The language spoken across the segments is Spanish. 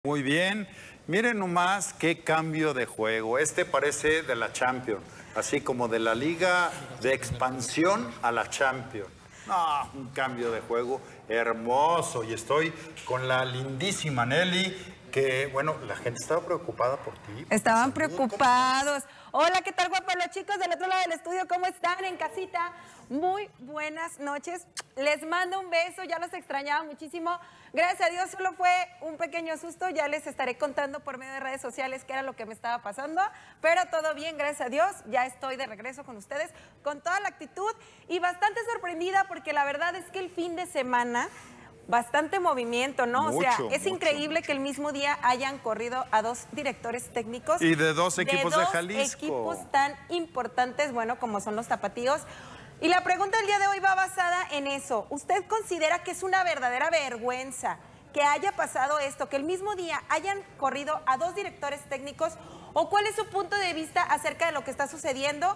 Muy bien, miren nomás qué cambio de juego. Este parece de la Champions, así como de la Liga de Expansión a la Champions. No, un cambio de juego hermoso. Y estoy con la lindísima Nelly, que, bueno, la gente estaba preocupada por ti. Estaban preocupados. Hola, ¿qué tal, guapos los chicos del otro lado del estudio? ¿Cómo están en casita? Muy buenas noches. Les mando un beso, ya los extrañaba muchísimo. Gracias a Dios solo fue un pequeño susto. Ya les estaré contando por medio de redes sociales qué era lo que me estaba pasando. Pero todo bien, gracias a Dios. Ya estoy de regreso con ustedes con toda la actitud y bastante sorprendida porque la verdad es que el fin de semana... Bastante movimiento, ¿no? O sea, es increíble que el mismo día hayan corrido a dos directores técnicos. Y de dos equipos de Jalisco. Equipos tan importantes, bueno, como son los tapatíos. Y la pregunta del día de hoy va basada en eso. ¿Usted considera que es una verdadera vergüenza que haya pasado esto, que el mismo día hayan corrido a dos directores técnicos? ¿O cuál es su punto de vista acerca de lo que está sucediendo?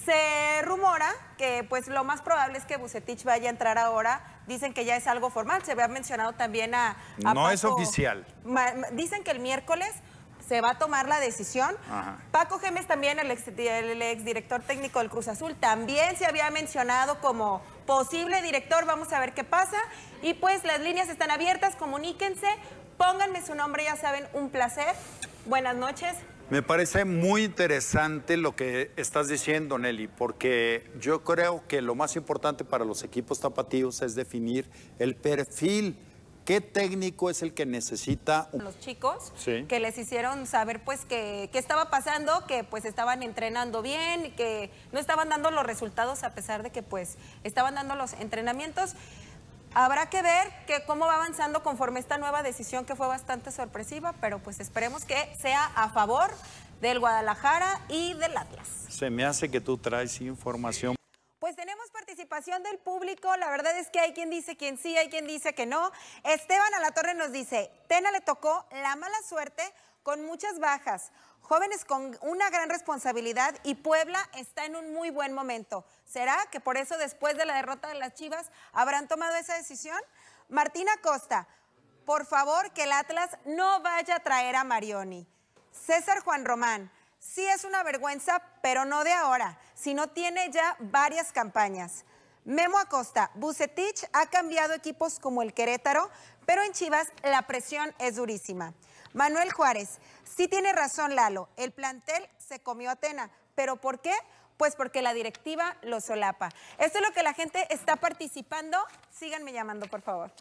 Se rumora que pues lo más probable es que Vucetich vaya a entrar ahora. Dicen que ya es algo formal. Se había mencionado también a no Paco. Es oficial. Dicen que el miércoles se va a tomar la decisión. Ajá. Paco Gémez también, el exdirector técnico del Cruz Azul, también se había mencionado como posible director. Vamos a ver qué pasa. Y pues las líneas están abiertas, comuníquense, pónganme su nombre, ya saben, un placer. Buenas noches. Me parece muy interesante lo que estás diciendo, Nelly, porque yo creo que lo más importante para los equipos tapatíos es definir el perfil. ¿Qué técnico es el que necesita? Los chicos, sí, que les hicieron saber pues que estaba pasando, que pues estaban entrenando bien, que no estaban dando los resultados a pesar de que pues estaban dando los entrenamientos. Habrá que ver cómo va avanzando conforme esta nueva decisión que fue bastante sorpresiva, pero pues esperemos que sea a favor del Guadalajara y del Atlas. Se me hace que tú traes información. Pues tenemos participación del público, la verdad es que hay quien dice que sí, hay quien dice que no. Esteban Alatorre nos dice, Tena le tocó la mala suerte con muchas bajas, jóvenes con una gran responsabilidad y Puebla está en un muy buen momento. ¿Será que por eso después de la derrota de las Chivas habrán tomado esa decisión? Martina Costa, por favor que el Atlas no vaya a traer a Marioni. César Juan Román, sí es una vergüenza, pero no de ahora, sino tiene ya varias campañas. Memo Acosta, Vucetich ha cambiado equipos como el Querétaro, pero en Chivas la presión es durísima. Manuel Juárez, sí tiene razón Lalo, el plantel se comió a Tena, ¿pero por qué? Pues porque la directiva lo solapa. Esto es lo que la gente está participando. Síganme llamando, por favor.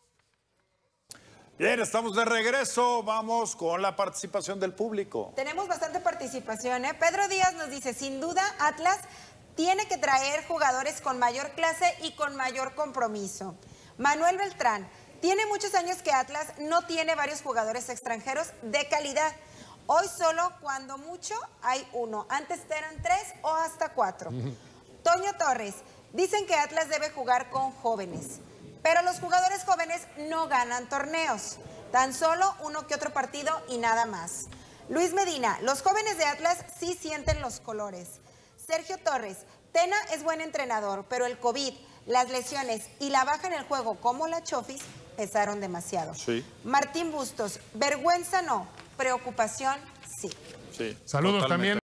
Bien, estamos de regreso. Vamos con la participación del público. Tenemos bastante participación, ¿eh? Pedro Díaz nos dice, sin duda, Atlas tiene que traer jugadores con mayor clase y con mayor compromiso. Manuel Beltrán, tiene muchos años que Atlas no tiene varios jugadores extranjeros de calidad. Hoy solo, cuando mucho, hay uno. Antes eran 3 o hasta 4. Toño Torres, dicen que Atlas debe jugar con jóvenes. Pero los jugadores jóvenes no ganan torneos. Tan solo uno que otro partido y nada más. Luis Medina, los jóvenes de Atlas sí sienten los colores. Sergio Torres, Tena es buen entrenador, pero el COVID, las lesiones y la baja en el juego como la Chofis pesaron demasiado. Sí. Martín Bustos, vergüenza no, preocupación sí. Sí. Saludos totalmente. también.